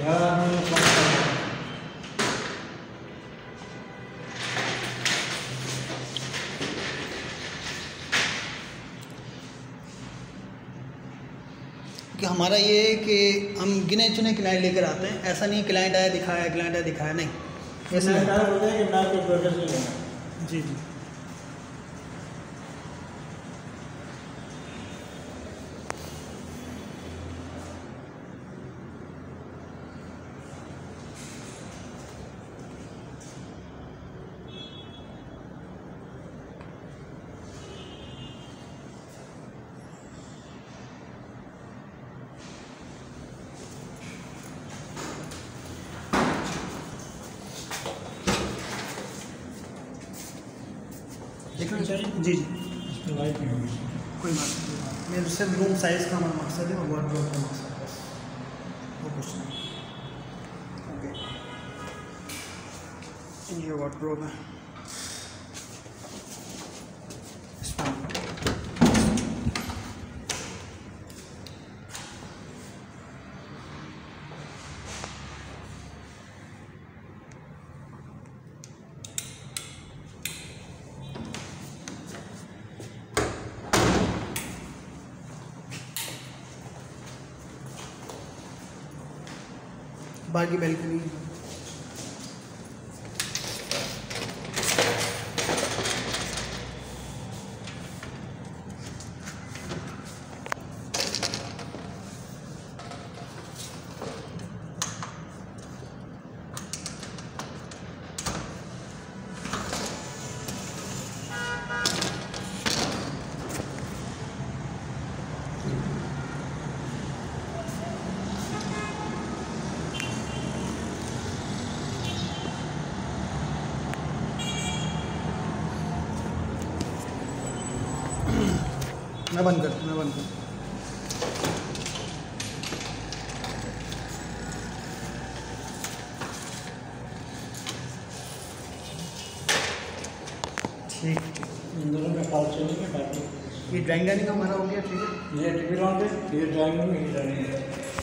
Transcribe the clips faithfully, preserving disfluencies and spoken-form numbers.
कि हमारा ये है कि हम गिने चुने क्लाइंट लेकर आते हैं, ऐसा नहीं क्लाइंट आया दिखाया क्लाइंट आया दिखाया, नहीं ऐसे जी जी। जी जी लाइट नहीं होगी, कोई बात नहीं, मेरे सिर्फ रूम साइज़ का हमारा मकसद है और वार्डरोब का मकसद है बस, वो कुछ नहीं। ओके ये वार्डरोब है, बाकी बैल्कनी मैं बंद कर मैं बंद कर ठीक इन दोनों में पास चलेंगे बाकी ये ड्राइंग डाइनिंग का हमारा हो गया, ठीक है। ये टीवी लॉन्च है, ये ड्राइंग रूम, ये डाइनिंग है,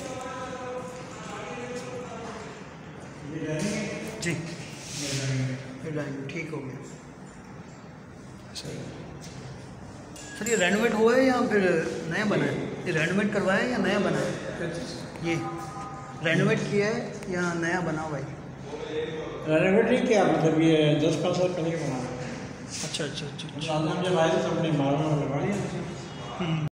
ये डाइनिंग है जी, ये डाइनिंग है, ये ड्राइंग ठीक हो गया। सही सर, ये रेनोवेट हुआ है या फिर नया बना है? ये रेनोवेट करवाया है या नया बना है? ये रेनोवेट किया है या नया बना हुआ है? रेनोवेट नहीं किया, मतलब ये दस पाँच साल पहले बना। अच्छा अच्छा अच्छा जब आए थे तो अपने माल में लगा लिया।